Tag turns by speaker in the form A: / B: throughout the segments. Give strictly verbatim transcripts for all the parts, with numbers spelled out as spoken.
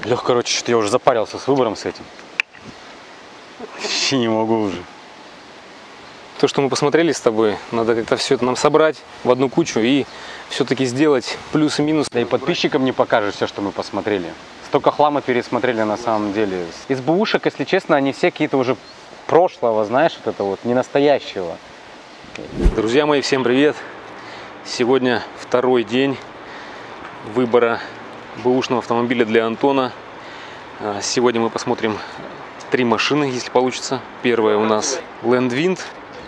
A: Лех, короче, что-то я уже запарился с выбором с этим. Вообще не могу уже.
B: То, что мы посмотрели с тобой, надо как-то все это нам собрать в одну кучу и все-таки сделать плюс и минус.
A: Да и подписчикам не покажешь все, что мы посмотрели. Столько хлама пересмотрели на самом деле. Из бэушек, если честно, они все какие-то уже прошлого, знаешь, вот это вот, не настоящего.
B: Друзья мои, всем привет! Сегодня второй день выбора бэушного автомобиля для Антона. Сегодня мы посмотрим три машины, если получится. Первая у нас Landwind.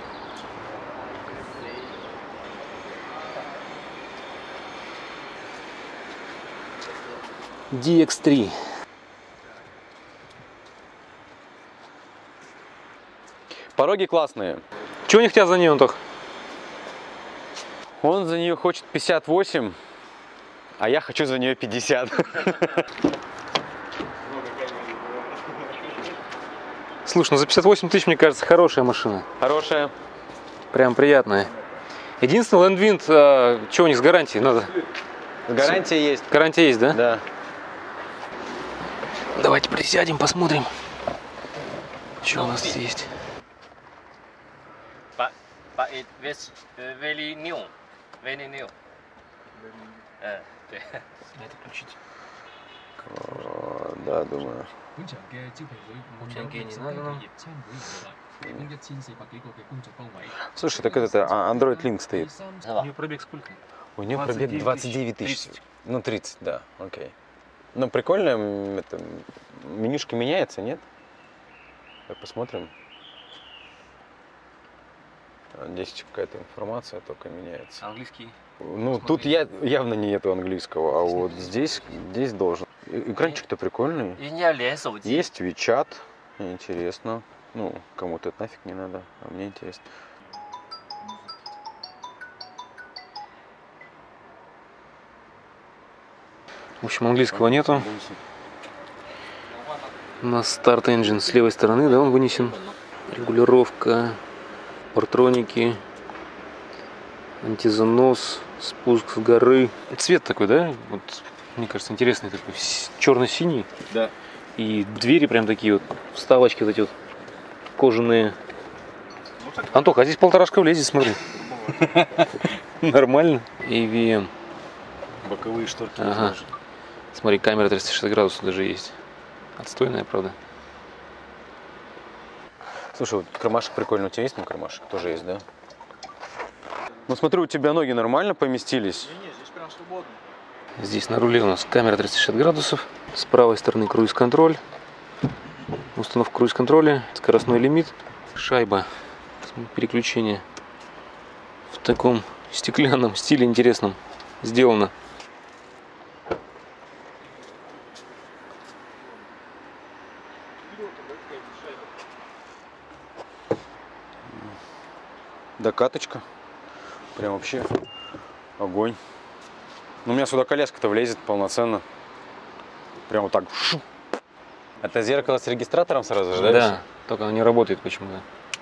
B: ди икс три.
A: Пороги классные.
B: Чего не хотят за нее, Антох?
A: Он за нее хочет пятьдесят восемь, а я хочу за нее пятьдесят.
B: Слушай, ну за пятьдесят восемь тысяч, мне кажется, хорошая машина.
A: Хорошая.
B: Прям приятная. Единственное, Landwind, а, что у них с гарантией? Надо.
A: Гарантия есть.
B: Гарантия есть, да?
A: Да.
B: Давайте присядем, посмотрим, что у нас есть.
C: But, but it was very new, very new. Uh,
B: Это включить.
A: О, да, думаю.
B: Ученки не надо нам.
A: Слушай, так это Android Link стоит.
B: У нее пробег сколько?
A: У нее пробег двадцать девять тысяч. Ну, тридцать, да, окей. Ну, прикольно, это, менюшка меняется, нет? Так, посмотрим. Здесь какая-то информация только меняется.
B: Английский.
A: Ну,
B: Смотри.
A: тут я, явно нету английского, а вот здесь, здесь должен. Экранчик-то прикольный. Есть WeChat, интересно. Ну, кому-то это нафиг не надо, а мне интересно.
B: В общем, английского нету. У нас Start Engine с левой стороны, да, он вынесен. Регулировка, портроники, антизанос, спуск с горы. Цвет такой, да? Вот, мне кажется, интересный такой, черно-синий.
A: Да.
B: И двери прям такие вот, вставочки вот эти вот кожаные. Антох, а здесь полторашка влезет, смотри. Нормально. эй ви эм.
A: Боковые шторки.
B: Ага. Смотри, камера триста шестьдесят градусов даже есть. Отстойная, правда.
A: Слушай, вот кармашек прикольный. У тебя есть там кармашек? Тоже есть, да? Ну, смотрю, у тебя ноги нормально поместились.
C: не, здесь прям свободно.
B: Здесь на руле у нас камера триста шестьдесят градусов. С правой стороны круиз-контроль. Установка круиз-контроля. Скоростной лимит. Шайба. Переключение. В таком стеклянном стиле интересном сделано.
A: Докаточка. Прям вообще огонь. Ну, у меня сюда коляска-то влезет полноценно. Прям вот так. Это зеркало с регистратором сразу же, да?
B: Да, только оно не работает почему-то.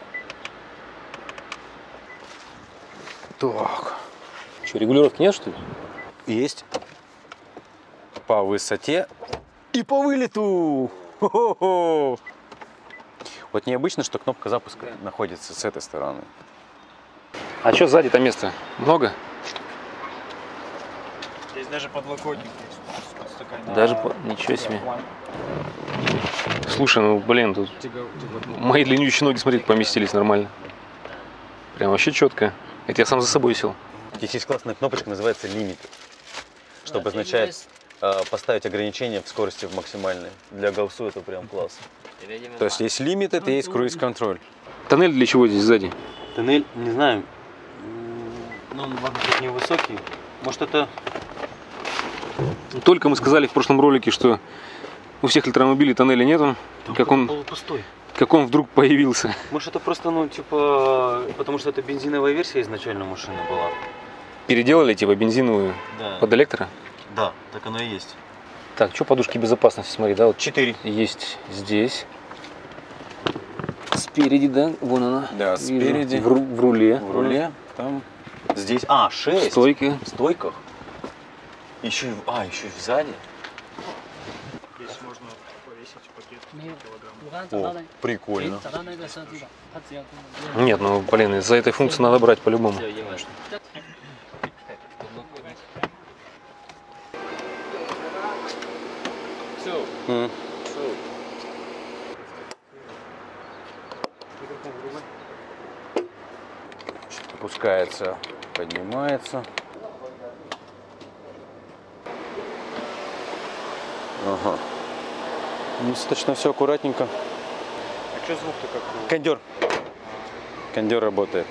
A: Так.
B: Что, регулировки нет, что ли?
A: Есть. По высоте и по вылету. Хо-хо-хо. Вот необычно, что кнопка запуска находится с этой стороны.
B: А что сзади-то места? Много?
C: Здесь даже подлокотник есть.
B: Даже по... Ничего себе. Слушай, ну блин, тут мои длиннющие ноги, смотри, поместились нормально. Прям вообще четко. Это я сам за собой сел.
A: Здесь есть классная кнопочка, называется Limited, что обозначает э, поставить ограничение в скорости в максимальной. Для гаусу это прям классно. То есть есть Limited и есть круиз-контроль.
B: Тоннель для чего здесь сзади?
A: Тоннель, не знаю, но он вокруг невысокий. Может, это...
B: Только мы сказали в прошлом ролике, что у всех электромобилей тоннеля нету. Как он,
A: полупустой.
B: как он вдруг появился.
A: Может, это просто, ну, типа, потому что это бензиновая версия изначально машины была.
B: Переделали типа бензиновую
A: Да.
B: под электро?
A: Да, так оно и есть.
B: Так, что подушки безопасности, смотри, да, вот
A: Четыре.
B: есть здесь. Спереди, да, вон она.
A: Да,
B: Вижу.
A: спереди.
B: В, ру- в руле.
A: В руле, там, здесь, а, шесть.
B: Стойки.
A: В стойках. Еще и, а, еще и сзади.
C: Здесь можно 没有，我刚刚找到那，
A: прикольно.
C: 找到那个设计的，它只要跟我
B: Нет, ну, блин, из-за этой функции надо брать по-любому.
A: М. Что-то опускается, поднимается. Ага. Достаточно все аккуратненько.
B: А что звук-то как?
A: Кондер. Кондер работает.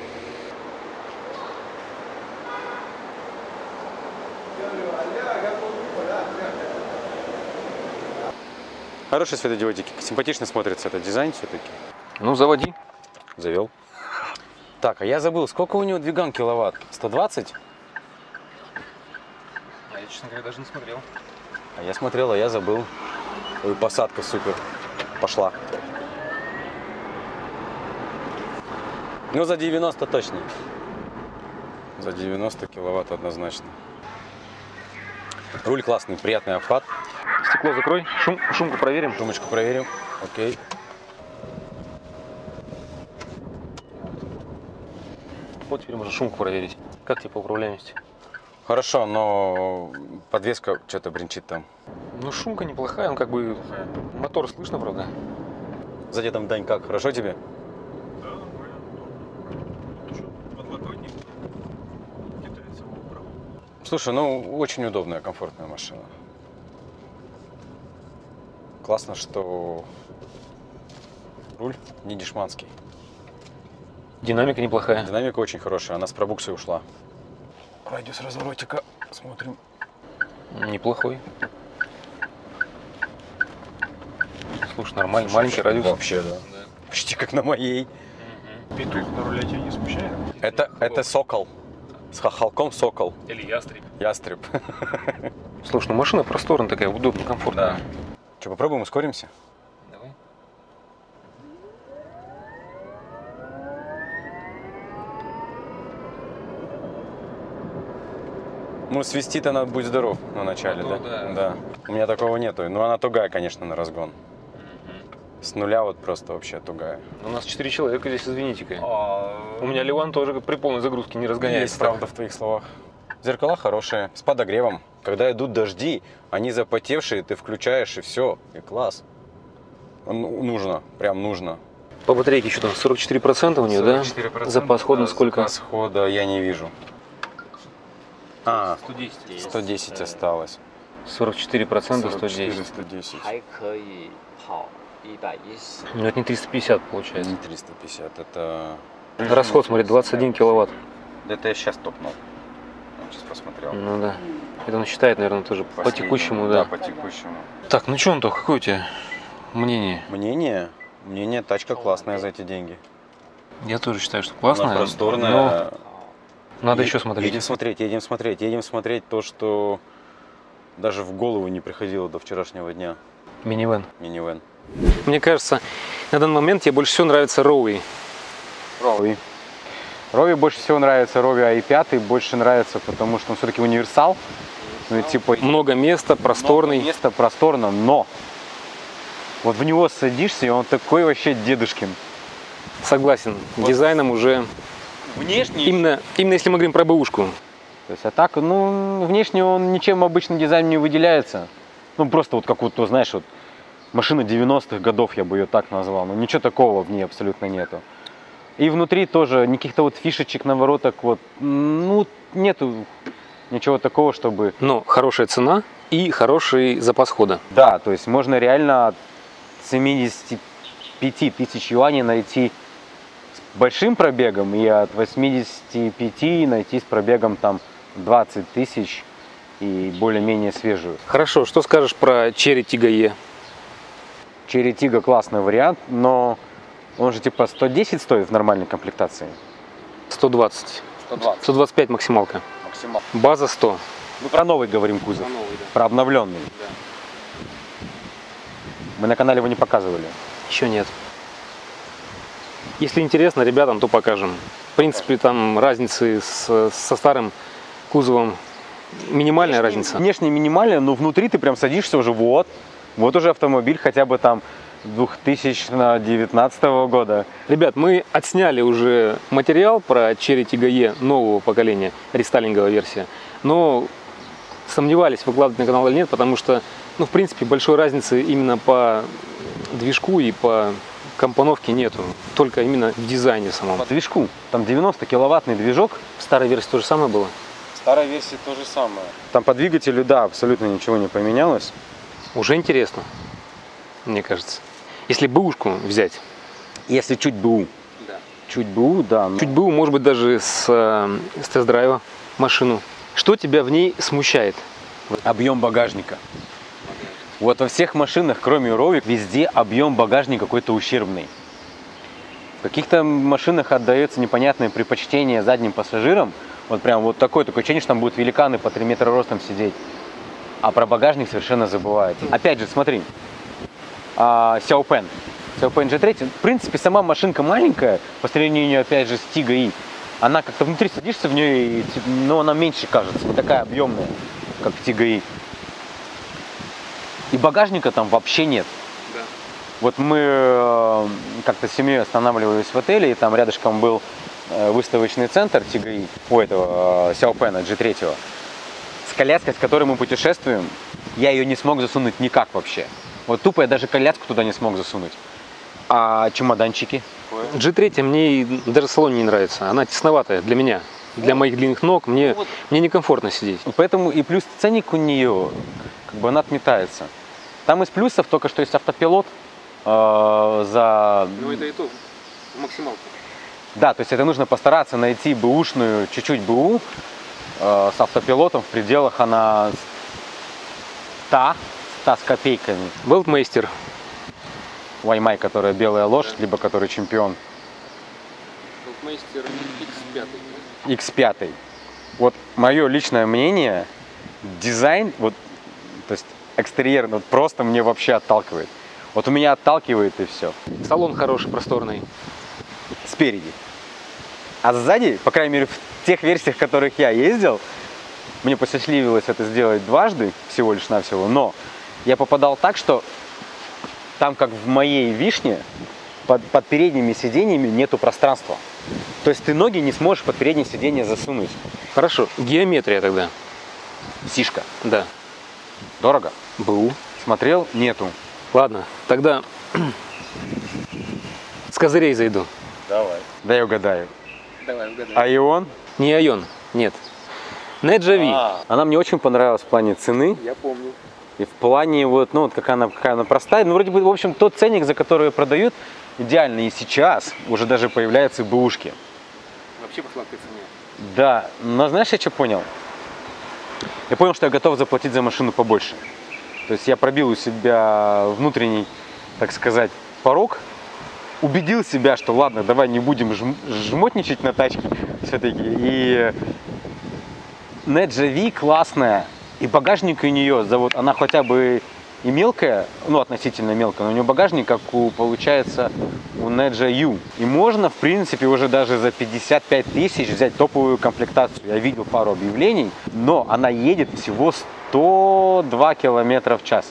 A: Хорошие светодиодики. Симпатично смотрится этот дизайн все-таки.
B: Ну, заводи.
A: Завел. Так, а я забыл, сколько у него двиган киловатт? сто двадцать?
B: А я, честно говоря, даже не смотрел.
A: А я смотрел, а я забыл. Ой, посадка супер. Пошла. Ну, за девяносто точно. За девяносто киловатт однозначно. Руль классный, приятный обхват.
B: Стекло закрой, шум, шумку проверим.
A: Шумочку проверим. Окей.
B: Вот теперь можно шумку проверить. Как тебе по управляемости?
A: Хорошо, но подвеска что-то бренчит там.
B: Ну, шумка неплохая, он как бы... Мотор слышно, правда?
A: Сзади там, Дань, как? Хорошо тебе?
D: Да, нормально. Что, подлокотник? Где-то лицевого права.
A: Слушай, ну очень удобная, комфортная машина. Классно, что руль не дешманский.
B: Динамика неплохая.
A: Динамика очень хорошая, она с пробуксой ушла. Радиус разворотика, смотрим.
B: Неплохой. Слушай, нормально, маленький радиус.
A: Вообще, да. Почти как на моей.
D: Петух на руле тебя не смущает?
A: Это, это сокол. С хохолком сокол.
B: Или ястреб.
A: Ястреб.
B: Слушай, ну машина просторная такая, удобная, комфортная.
A: Что, попробуем, ускоримся?
B: Давай.
A: Ну, свистит она, будь здоров, на начале,
B: Ну,
A: да?
B: да.
A: У меня такого нету. Но она тугая, конечно, на разгон. С нуля вот просто вообще тугая.
B: У нас четыре человека здесь, извините-ка. У меня Ливан тоже при полной загрузке не разгоняется.
A: Есть правда в твоих словах. Зеркала хорошие, с подогревом. Когда идут дожди, они запотевшие, ты включаешь и все, и класс. Ну, нужно, прям нужно.
B: По батарейке что там, сорок четыре процента у нее, да? Запас хода
A: да,
B: сколько?
A: Запас хода я не вижу. А,
B: сто десять.
A: сто десять осталось.
B: сорок четыре процента, сто
A: сорок четыре,
B: десять.
A: сто десять.
C: 还可以跑一百一十。
B: Ну это не триста пятьдесят получается.
A: Не триста пятьдесят, это...
B: Расход, смотри, двадцать один киловатт.
A: Это я сейчас топнул. Я сейчас посмотрел.
B: Ну да. Это он считает, наверное, тоже по
A: Последний.
B: текущему,
A: Да,
B: да.
A: по текущему.
B: Так, ну что, Антох, какое у тебя мнение?
A: Мнение? Мнение, тачка классная за эти деньги.
B: Я тоже считаю, что классно.
A: Она просторная.
B: Но надо
A: Е-
B: еще смотреть.
A: Едем смотреть, едем смотреть, едем смотреть то, что даже в голову не приходило до вчерашнего дня.
B: Минивэн.
A: Минивэн.
B: Мне кажется, на данный момент тебе больше всего нравится Роуи.
A: Рови. Рови больше всего нравится, Рови ай пять больше нравится, потому что он все-таки универсал. Ну, и типа
B: Много места, просторный.
A: много места, просторно, но вот в него садишься, и он такой вообще дедушкин.
B: Согласен. Дизайном уже
A: Внешне.
B: именно, именно если мы говорим про бэушку.
A: То есть, а так, ну, внешне он ничем обычным дизайном не выделяется. Ну, просто вот как вот, то, знаешь, вот машина девяностых годов, я бы ее так назвал. Но ничего такого в ней абсолютно нету. И внутри тоже никаких-то вот фишечек, навороток, вот, ну, нету ничего такого, чтобы...
B: Но хорошая цена и хороший запас хода.
A: Да, то есть можно реально от семидесяти пяти тысяч юаней найти с большим пробегом и от восьмидесяти пяти найти с пробегом там двадцать тысяч и более-менее свежую.
B: Хорошо, что скажешь про Chery Tiggo E?
A: Chery Tiggo классный вариант, но он же типа сто десять стоит в нормальной комплектации.
B: сто двадцать.
A: сто двадцать.
B: сто двадцать пять максималка.
A: Максимал.
B: База сто.
A: Мы про новый говорим кузов, про обновленный. Мы на канале его не показывали.
B: Еще нет. Если интересно ребятам, то покажем. В принципе, там разницы с, со старым кузовом минимальная разница.
A: Внешне минимальная, но внутри ты прям садишься уже, вот, вот уже автомобиль, хотя бы там две тысячи девятнадцатого года.
B: Ребят, мы отсняли уже материал про Chery Tiggo E нового поколения, рестайлинговая версия. Но сомневались, выкладывать на канал или нет, потому что, ну, в принципе, большой разницы именно по движку и по компоновке нету. Только именно в дизайне самом.
A: По движку. Там девяносто киловаттный движок.
B: В старой версии то же самое было?
A: В старой версии то же самое. Там по двигателю, да, абсолютно ничего не поменялось.
B: Уже интересно, мне кажется. Если бэушку взять.
A: Если чуть БУ.
B: Да.
A: Чуть БУ, да. Но...
B: Чуть БУ, может быть, даже с, с тест-драйва машину. Что тебя в ней смущает?
A: Объем багажника. Вот во всех машинах, кроме Ровик, везде объем багажника какой-то ущербный. В каких-то машинах отдается непонятное предпочтение задним пассажирам. Вот прям вот такое, такое ощущение, что там будут великаны по три метра ростом сидеть. А про багажник совершенно забывают. Опять же, смотри. Сяопен. Сяопен джи три. В принципе, сама машинка маленькая, по сравнению, опять же, с Tiggo E. Она как-то внутри садишься в нее, но она меньше кажется, не такая объемная, как Tiggo E. И багажника там вообще нет.
B: Да.
A: Вот мы как-то с семьей останавливались в отеле, и там рядышком был выставочный центр Tiggo E, у этого Сяопена джи три. С коляской, с которой мы путешествуем, я ее не смог засунуть никак вообще. Вот тупо я даже коляску туда не смог засунуть. А чемоданчики?
B: джи три мне и даже в салоне не нравится. Она тесноватая для меня. Для моих длинных ног мне,
A: вот.
B: мне некомфортно сидеть.
A: Поэтому и плюс ценник у нее, как бы она отметается. Там из плюсов только что есть автопилот э, за...
B: Ну это и то, максималка.
A: Да, то есть это нужно постараться найти бэушную, чуть-чуть БУ э, с автопилотом в пределах она ста, ста с копейками.
B: Weltmeister.
A: Ваймай, которая белая лошадь, либо который чемпион.
B: Weltmeister икс пять.
A: икс пять. Вот мое личное мнение, дизайн, вот, то есть экстерьер, вот просто мне вообще отталкивает. Вот у меня отталкивает и все.
B: Салон хороший, просторный.
A: Спереди. А сзади, по крайней мере, в тех версиях, в которых я ездил, мне посчастливилось это сделать дважды, всего лишь навсего, но я попадал так, что там, как в моей вишне, под, под передними сиденьями нету пространства. То есть ты ноги не сможешь под переднее сиденье засунуть.
B: Хорошо, геометрия тогда.
A: Сишка.
B: Да.
A: Дорого.
B: БУ.
A: Смотрел? Нету.
B: Ладно, тогда с козырей зайду.
A: Давай. Да я угадаю.
B: Давай, угадай.
A: Айон?
B: Не Айон, нет. Неджа Ви.
A: А, она мне очень понравилась в плане цены.
B: Я помню.
A: И в плане, вот, ну, вот какая она, какая она простая. Ну, вроде бы, в общем, тот ценник, за который ее продают, идеальный. И сейчас уже даже появляются бэушки.
B: Вообще по сладкой цене.
A: Да, но знаешь, я что понял? Я понял, что я готов заплатить за машину побольше. То есть я пробил у себя внутренний, так сказать, порог. Убедил себя, что ладно, давай не будем жм жмотничать на тачке все-таки. И Неджа Ви классная. И багажник у нее, вот она хотя бы и мелкая, ну относительно мелкая, но у нее багажник, как у, получается, у Неджа Ю. И можно, в принципе, уже даже за пятьдесят пять тысяч взять топовую комплектацию. Я видел пару объявлений, но она едет всего сто два километра в час.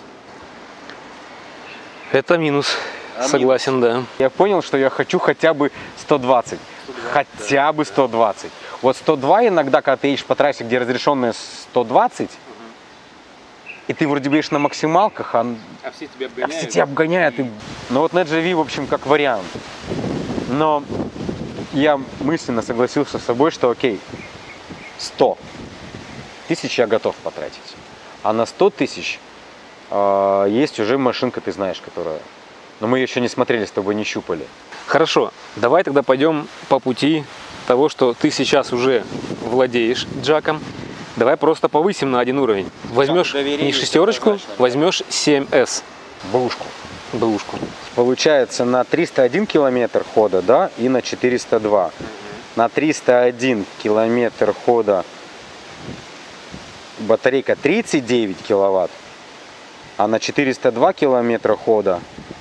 B: Это минус.
A: А
B: Согласен,
A: минус. Да. Я понял, что я хочу хотя бы сто двадцать. сто двадцать хотя да. бы сто двадцать. Вот сто два иногда, когда ты едешь по трассе, где разрешенная сто двадцать, и ты вроде бы едешь на максималках, а,
B: а все тебя обгоняют.
A: А все тебя обгоняют. И... Ну вот Неджа Ви, в общем, как вариант. Но я мысленно согласился с собой, что окей, сто тысяч я готов потратить. А на сто тысяч э, есть уже машинка, ты знаешь, которая... Но мы ее еще не смотрели с тобой, не щупали.
B: Хорошо, давай тогда пойдем по пути того, что ты сейчас уже владеешь джаком. Давай просто повысим на один уровень. Возьмешь не шестерочку, возьмешь семь эс.
A: Бэушку.
B: Бэушку.
A: Получается на триста один километр хода, да, и на четыреста два. Угу. На триста один километр хода батарейка тридцать девять киловатт, а на четыреста два километра хода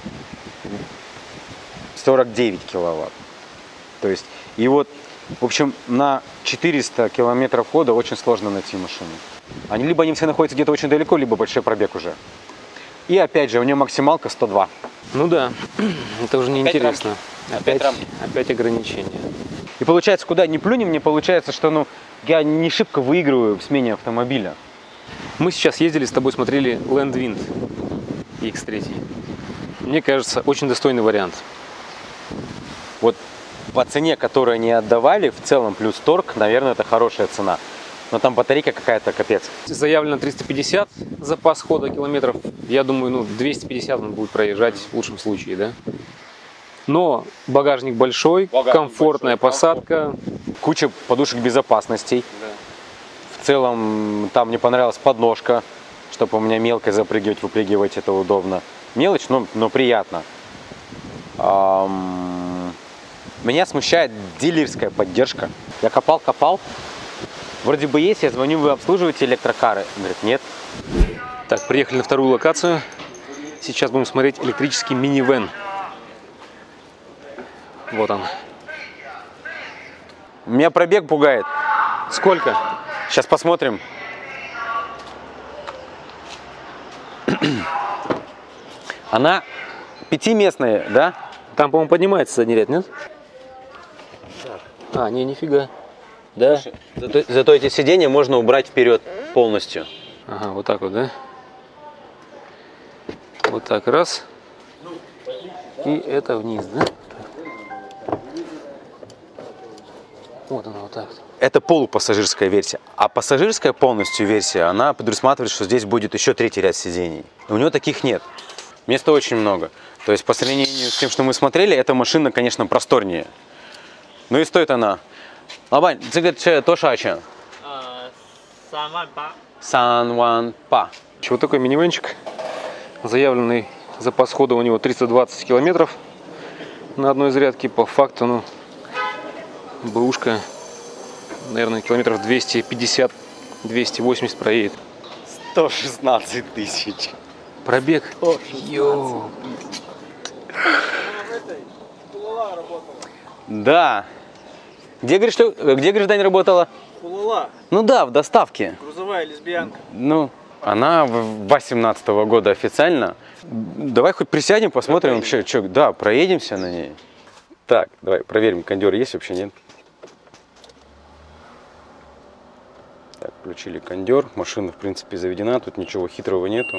A: сорок девять киловатт. То есть, и вот, в общем, на четыреста километров хода очень сложно найти машину. Они либо они все находятся где-то очень далеко, либо большой пробег уже. И опять же, у нее максималка сто два.
B: Ну да, это уже неинтересно. Опять,
A: рам.
B: опять ограничения.
A: И получается, куда ни плюнем, мне получается, что ну, я не шибко выигрываю в смене автомобиля.
B: Мы сейчас ездили с тобой, смотрели Landwind икс три. Мне кажется, очень достойный вариант.
A: Вот по цене, которую они отдавали, в целом плюс торг, наверное, это хорошая цена. Но там батарейка какая-то капец.
B: Заявлено триста пятьдесят запас хода километров. Я думаю, ну двести пятьдесят он будет проезжать в лучшем случае, да? Но багажник большой,
A: Багажник
B: комфортная
A: большой,
B: посадка.
A: Куча подушек безопасности.
B: Да.
A: В целом, там мне понравилась подножка, чтобы у меня мелко запрыгивать, выпрыгивать, это удобно. Мелочь, но, но приятно. Ам... Меня смущает дилерская поддержка. Я копал-копал. Вроде бы есть, я звоню, вы обслуживаете электрокары? Говорит, нет.
B: Так, приехали на вторую локацию. Сейчас будем смотреть электрический минивэн. Вот он.
A: Меня пробег пугает.
B: Сколько?
A: Сейчас посмотрим. Она пятиместная, да?
B: Там, по-моему, поднимается задний ряд, нет? А, не, нифига. Да?
A: Зато, зато эти сиденья можно убрать вперед полностью.
B: Ага, вот так вот, да? Вот так, раз. И это вниз, да? Вот она, вот так.
A: Это полупассажирская версия. А пассажирская полностью версия, она предусматривает, что здесь будет еще третий ряд сидений. У него таких нет. Места очень много. То есть по сравнению с тем, что мы смотрели, эта машина, конечно, просторнее. Ну и стоит она. Лабань, это тошача. Сан Па.
B: Вот такой минивэнчик. Заявленный запас хода у него триста двадцать километров на одной зарядке. По факту, ну, бэушка, наверное, километров двести пятьдесят — двести восемьдесят проедет.
A: сто шестнадцать тысяч.
B: Пробег. Йоу.
A: Да. Где, говоришь, что, где, говоришь, Дань работала?
D: Кулала,
A: Ну да, в доставке.
D: грузовая лесбиянка.
A: Ну, она восемнадцатого года официально. Давай хоть присядем, посмотрим вообще, что. Да, проедемся на ней. Так, давай проверим, кондер есть вообще, нет? Так, включили кондер. Машина, в принципе, заведена. Тут ничего хитрого нету.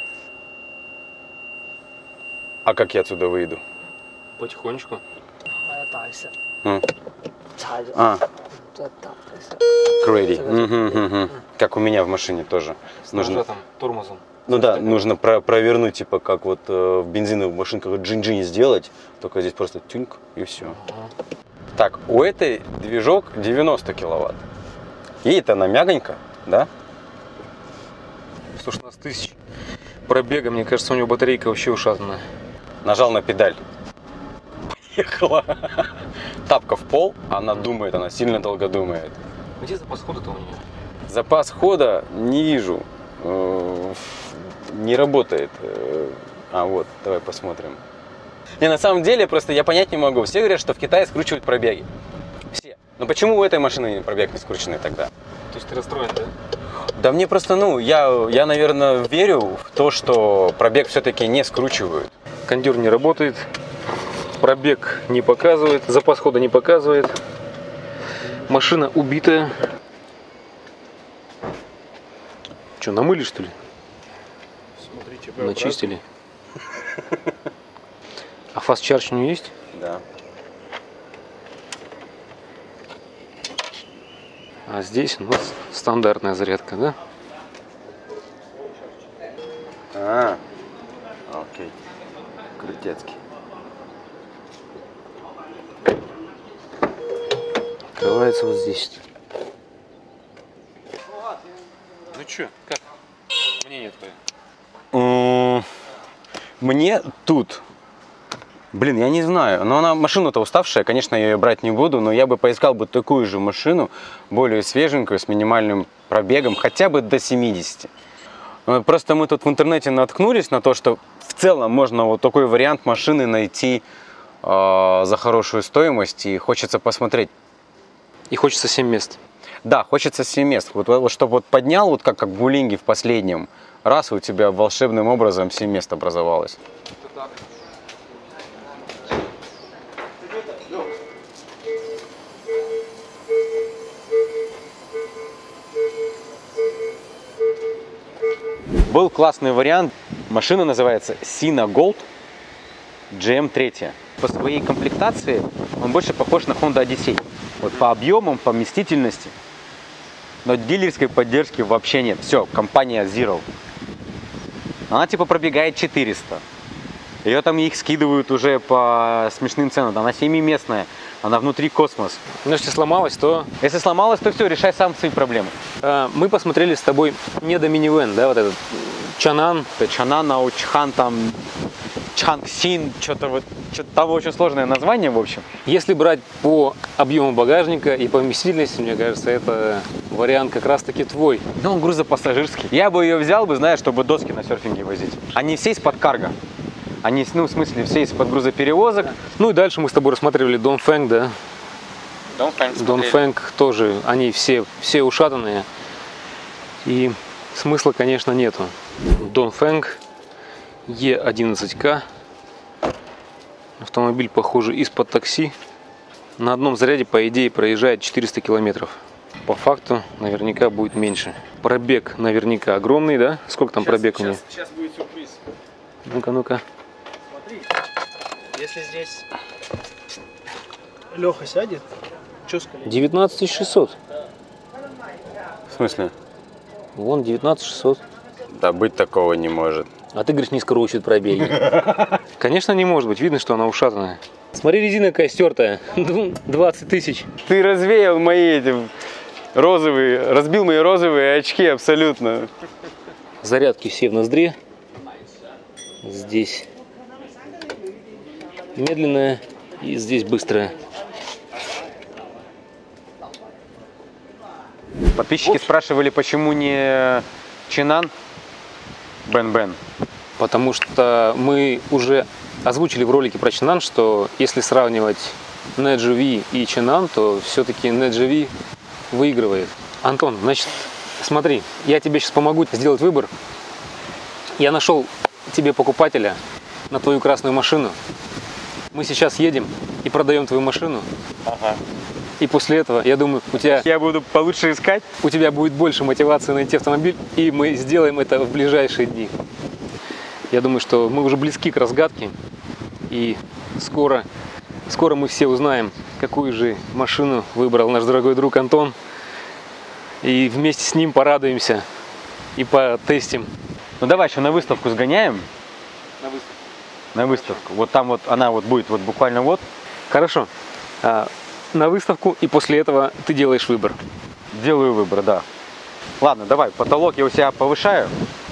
A: А как я отсюда выйду?
B: Потихонечку.
A: А, а. Ready. Угу, угу. Как у меня в машине тоже.
B: С
A: Нужно,
B: нажатым тормозом.
A: ну да, нужно про провернуть, типа как вот э, в бензиновых машинках джин-джин сделать. Только здесь просто тюньк и все. Так, у этой движок девяносто киловатт. Едет она мягонько, да?
B: сто шестнадцать тысяч пробега, мне кажется, у него батарейка вообще ушатанная.
A: Нажал на педаль. Поехала. Тапка в пол, она думает, она сильно долго думает.
B: Где запас хода-то у нее?
A: Запас хода не вижу. Э, Не работает. Э, А вот, давай посмотрим. Не, на самом деле, просто я понять не могу. Все говорят, что в Китае скручивают пробеги. Все. Но почему у этой машины пробег не скрученный тогда?
B: То есть ты расстроен, да?
A: Да мне просто, ну, я, я, наверное, верю в то, что пробег все-таки не скручивают.
B: Кондер не работает. Пробег не показывает. Запас хода не показывает. Машина убитая. Что, намыли, что ли?
D: Смотрите, вы
B: Начистили. А фаст чардж у нее есть?
A: Да.
B: А здесь у нас стандартная зарядка, да?
A: А, окей. Крутецкий.
B: Открывается вот здесь. Ну что, как? Мнение твое?
A: Мне тут, блин, я не знаю, но она машина-то уставшая, конечно, я ее брать не буду, но я бы поискал бы такую же машину, более свеженькую, с минимальным пробегом, хотя бы до семидесяти. Просто мы тут в интернете наткнулись на то, что в целом можно вот такой вариант машины найти э, за хорошую стоимость, и хочется посмотреть.
B: И хочется семь мест.
A: Да, хочется семь мест. Вот, вот чтобы вот поднял, вот как, как в Гулинге в последнем, раз у тебя волшебным образом семь мест образовалось. Был классный вариант. Машина называется Sina Gold джи эм три. По своей комплектации он больше похож на Honda Odyssey. Вот по объемам, по вместительности. Но дилерской поддержки вообще нет. Все, компания Zero. Она типа пробегает четыреста. Ее там их скидывают уже по смешным ценам. Она семиместная. Она внутри космос.
B: Но если сломалась, то...
A: Если сломалась, то все, решай сам свои проблемы.
B: А, мы посмотрели с тобой не до минивэн, да, вот этот Чанан.
A: Чанан, Аучхан, там, Чангсин, что-то вот, что-то там очень сложное название, в общем.
B: Если брать по объему багажника и по вместительности, мне кажется, это вариант как раз-таки твой.
A: Ну, он грузопассажирский. Я бы ее взял бы, знаешь, чтобы доски на серфинге возить. Они все из-под карго. Они, ну, в смысле, все из-под грузоперевозок.
B: Ну и дальше мы с тобой рассматривали Dongfeng, да?
A: Dongfeng
B: Dongfeng тоже, они все, все ушатанные. И смысла, конечно, нету. Dongfeng и одиннадцать ка. Автомобиль, похоже, из-под такси. На одном заряде, по идее, проезжает четыреста километров. По факту, наверняка будет меньше. Пробег наверняка огромный, да? Сколько там
D: Сейчас,
B: пробег у него?
D: сейчас, сейчас будет сюрприз.
B: Ну-ка, ну-ка.
D: Смотри, если здесь Леха сядет, что сказать?
B: девятнадцать тысяч шестьсот.
A: В смысле?
B: Вон девятнадцать тысяч шестьсот.
A: Да быть такого не может.
B: А ты говоришь, не скручивает пробеги. Конечно, не может быть. Видно, что она ушатанная. Смотри, резина какая стертая. двадцать тысяч.
A: Ты развеял мои эти розовые, разбил мои розовые очки абсолютно.
B: Зарядки все в ноздре. Здесь медленная и здесь быстрая.
A: Подписчики спрашивали, почему не Чинан Бен-Бен.
B: Потому что мы уже озвучили в ролике про Чинан, что если сравнивать Неджи Ви и Чинан, то все-таки Неджи Ви выигрывает. Антон, значит, смотри, я тебе сейчас помогу сделать выбор. Я нашел тебе покупателя на твою красную машину. Мы сейчас едем и продаем твою машину.
A: Ага.
B: И после этого, я думаю, у тебя,
A: Я буду получше искать.
B: у тебя будет больше мотивации найти автомобиль, и мы сделаем это в ближайшие дни. Я думаю, что мы уже близки к разгадке, и скоро, скоро мы все узнаем, какую же машину выбрал наш дорогой друг Антон, и вместе с ним порадуемся и потестим.
A: Ну давай еще на выставку сгоняем.
B: На выставку.
A: На выставку. Вот там вот она вот будет вот буквально вот.
B: Хорошо. А, на выставку, и после этого ты делаешь выбор.
A: Делаю выбор, да. Ладно, давай, потолок я у себя повышаю.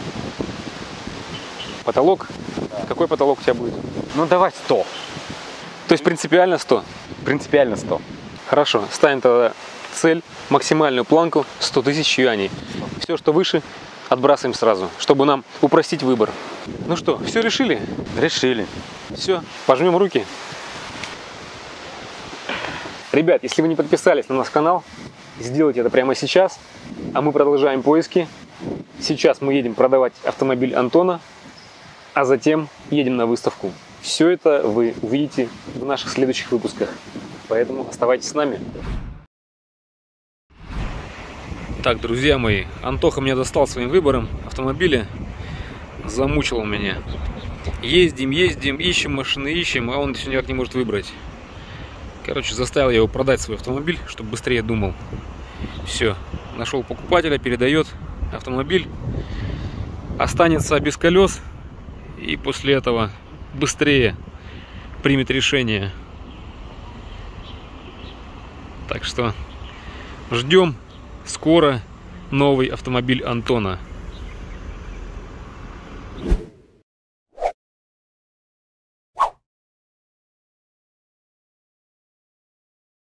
B: Потолок? Какой потолок у тебя будет?
A: Ну давай сто.
B: То есть принципиально сто?
A: Принципиально сто.
B: Хорошо, ставим тогда цель, максимальную планку сто тысяч юаней. Все, что выше, отбрасываем сразу, чтобы нам упростить выбор. Ну что, все решили?
A: Решили.
B: Все, пожмем руки. Ребят, если вы не подписались на наш канал, сделайте это прямо сейчас. А мы продолжаем поиски. Сейчас мы едем продавать автомобиль Антона, а затем едем на выставку. Все это вы увидите в наших следующих выпусках. Поэтому оставайтесь с нами. Так, друзья мои, Антоха меня достал своим выбором автомобиля. Замучил он меня. Ездим, ездим, ищем машины, ищем, а он все никак не может выбрать. Короче, заставил я его продать свой автомобиль, чтобы быстрее думал. Все, нашел покупателя, передает автомобиль. Останется без колес. И после этого быстрее примет решение. Так что ждем скоро новый автомобиль Антона.